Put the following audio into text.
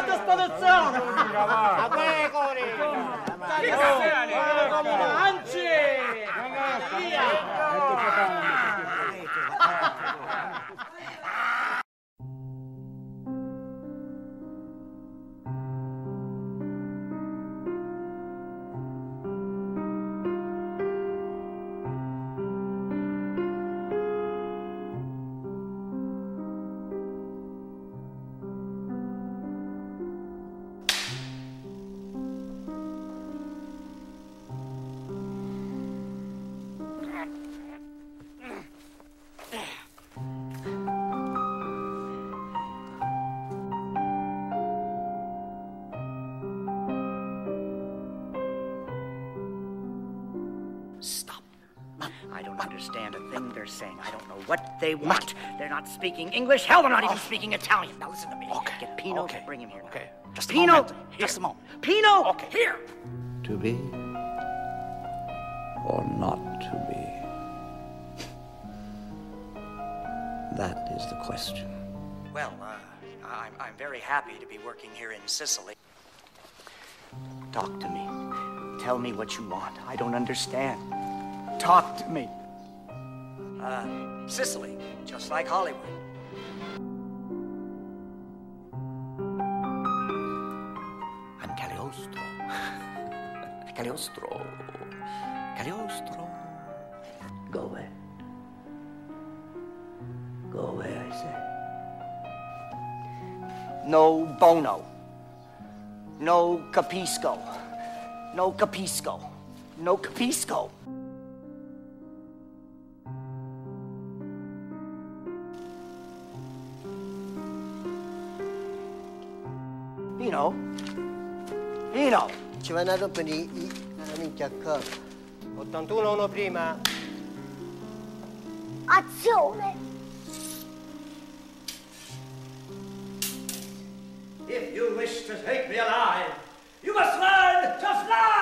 quanto spadazzone! A pecore! Anci! Saying I don't know what they want. They're not speaking English. Hell, they're not even speaking Italian. Now listen to me. Okay. Get Pino. Okay. Bring him here. Okay. Just Pino. a moment. Just a moment. Pino. Okay. Here. To be or not to be? That is the question. Well, I'm very happy to be working here in Sicily. Talk to me. Tell me what you want. I don't understand. Talk to me. Sicily, just like Hollywood. I'm Cagliostro. Cagliostro. Cagliostro. Go away. Go away, I say. No bono. No capisco. No capisco. No capisco. Pino? Pino! Ci vanno a rompere la minchia qua. 81 uno prima. Azione! If you wish to take me alive, you must learn to fly!